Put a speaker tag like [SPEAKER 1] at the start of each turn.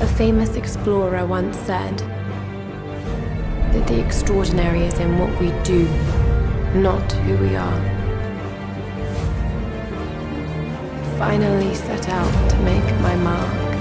[SPEAKER 1] A famous explorer once said that the extraordinary is in what we do, not who we are. I finally set out to make my mark.